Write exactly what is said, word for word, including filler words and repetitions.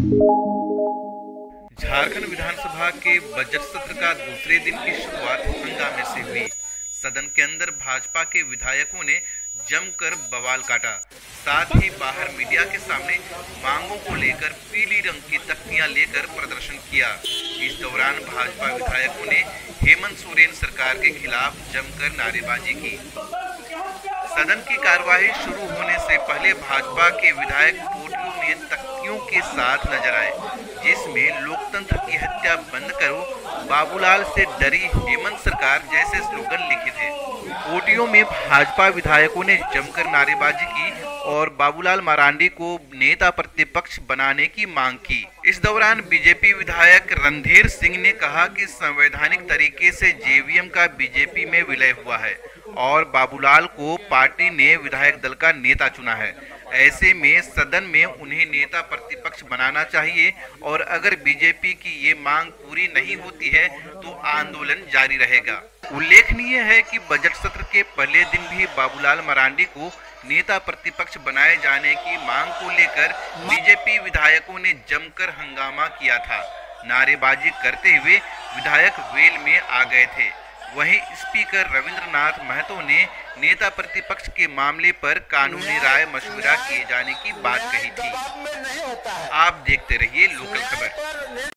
झारखंड विधानसभा के बजट सत्र का दूसरे दिन की शुरुआत हंगामे से हुई। सदन के अंदर भाजपा के विधायकों ने जमकर बवाल काटा। साथ ही बाहर मीडिया के सामने मांगों को लेकर पीली रंग की तख्तियां लेकर प्रदर्शन किया। इस दौरान भाजपा विधायकों ने हेमंत सोरेन सरकार के खिलाफ जमकर नारेबाजी की। सदन की कार्यवाही शुरू होने से पहले भाजपा के विधायक पोडियो में तख्तियों के साथ नजर आए, जिसमें लोकतंत्र की हत्या बंद करो, बाबूलाल से डरी हेमंत सरकार जैसे स्लोगन लिखे थे। पोडियो में भाजपा विधायकों ने जमकर नारेबाजी की और बाबूलाल मरांडी को नेता प्रतिपक्ष बनाने की मांग की। इस दौरान बीजेपी विधायक रणधीर सिंह ने कहा कि संवैधानिक तरीके से जेवीएम का बीजेपी में विलय हुआ है और बाबूलाल को पार्टी ने विधायक दल का नेता चुना है। ऐसे में सदन में उन्हें नेता प्रतिपक्ष बनाना चाहिए और अगर बीजेपी की ये मांग पूरी नहीं होती है तो आंदोलन जारी रहेगा। उल्लेखनीय है कि बजट सत्र के पहले दिन भी बाबूलाल मरांडी को नेता प्रतिपक्ष बनाए जाने की मांग को लेकर बीजेपी विधायकों ने जमकर हंगामा किया था। नारेबाजी करते हुए विधायक वेल में आ गए थे। वहीं स्पीकर रविंद्रनाथ महतो ने नेता प्रतिपक्ष के मामले पर कानूनी राय मशविरा किए जाने की बात कही थी। आप देखते रहिए लोकल खबर।